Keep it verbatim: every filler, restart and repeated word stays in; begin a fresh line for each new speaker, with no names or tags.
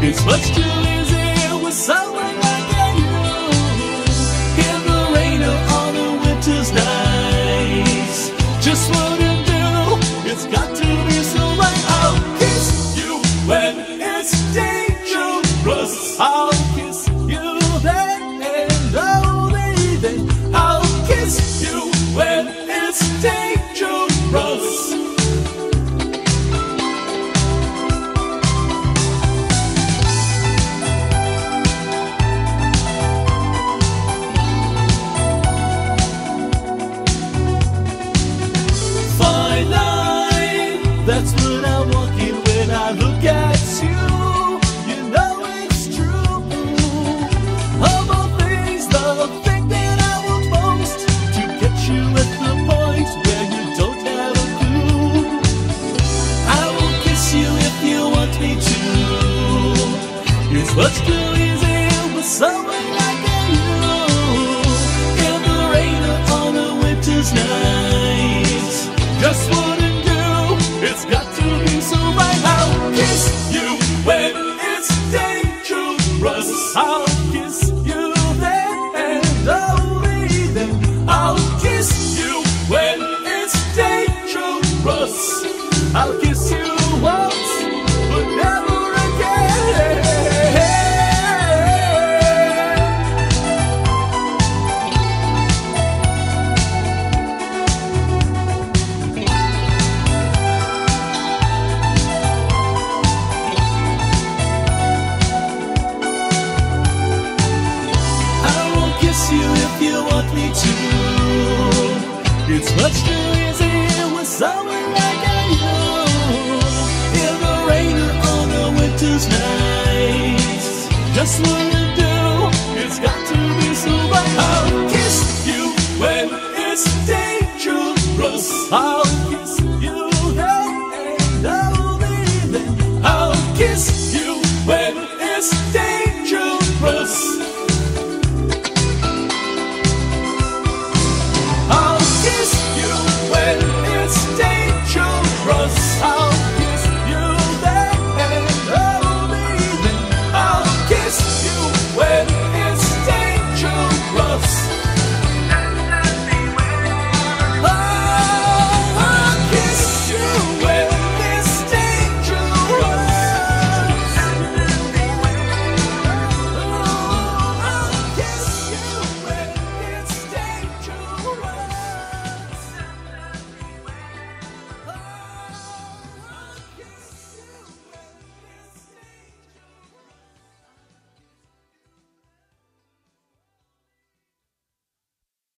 It's much too easy with someone like you. In the rain or on a winter's night, just what to do, it's got to be so right. I'll kiss you when it's dangerous. I'll kiss you then and only then. I'll kiss you when it's dangerous. That's when I'm walking when I look at you. You know it's true. Of all things, the thing that I want most, to get you at the point where you don't have a clue. I will kiss you if you want me to. It's much too easy with someone like you. In the rain or on a winter's night, just what it's got to be so right. I'll kiss you when it's dangerous. I'll kiss you then and only then. I'll kiss you when it's dangerous. I'll kiss you once, but never again. You if you want me to. It's much too easy with someone like you. In the rain or on a winter's night, just what to do, it's got to be so right. I'll kiss you when it's dangerous. I'll kiss you then and only then. I'll kiss you when it's dangerous.